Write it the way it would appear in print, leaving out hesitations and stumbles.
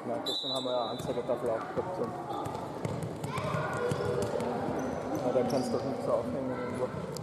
Ja, gestern haben wir ja Anzeigetafel aufgehabt. Und, ja, da kannst du doch nichts aufhängen irgendwo.